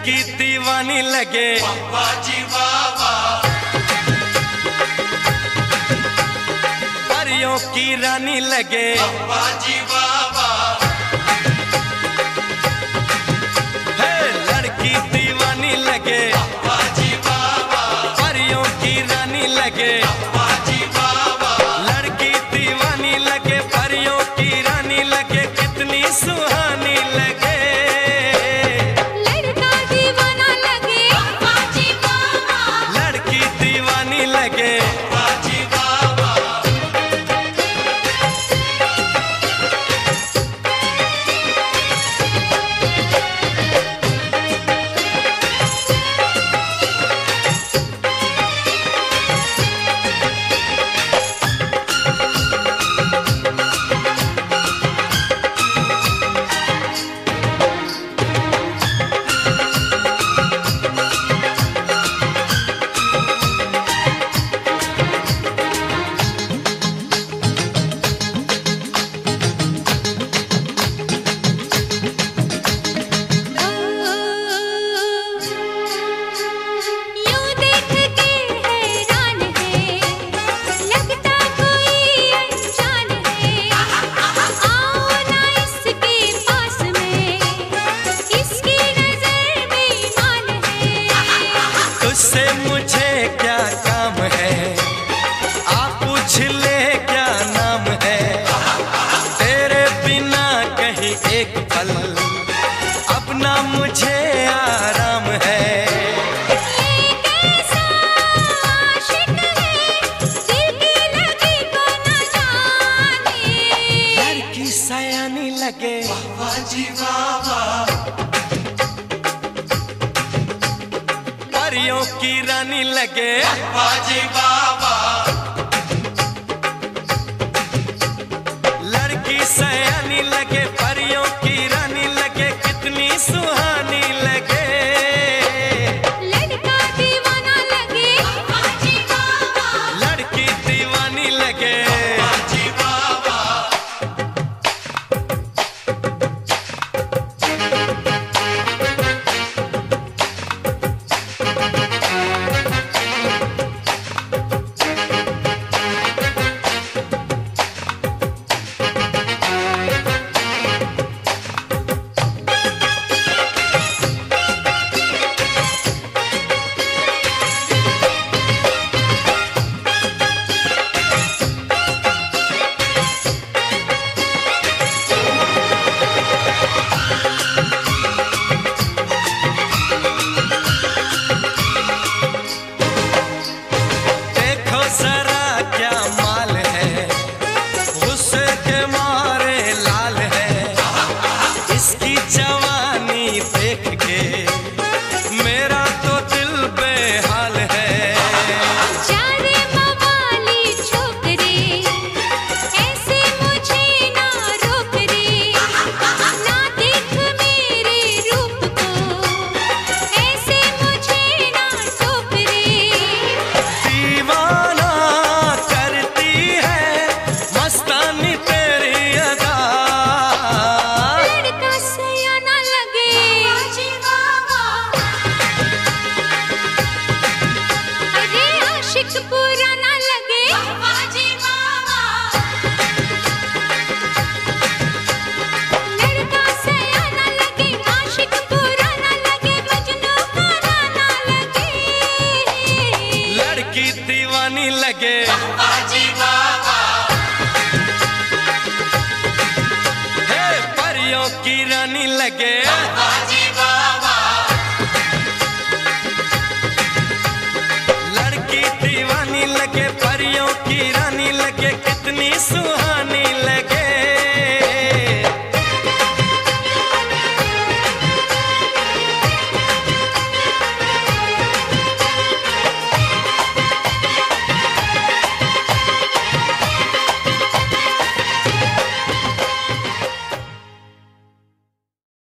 लड़की दीवानी लगे, बाजी बाबा। परियों की रानी लगे, बाजी बाबा। हे लड़की दीवानी लगे, बाजी बाबा। परियों की रानी लगे, बाजी बाबा। लड़की दीवानी लगे, परियों की रानी लगे, कितनी सुहानी लगे। लड़का दीवाना लगे, बाजी बाबा। लड़की दीवानी लगे, बाजी बाबा। यूं देख के हैरान है, लगता कोई अनजान है। आओ ना इसके पास में, इसकी नजर बेईमान है। तुझसे मुझे क्या काम है, आप पूछ ले क्या नाम है। तेरे बिना कहीं एक पल अपना मुझे आराम है। ये कैसा आशिक है, दिल की लगी को न जाने। लड़की सयानी लगे, बाजी बाबा। परियों की रानी लगे, बाजी बाबा।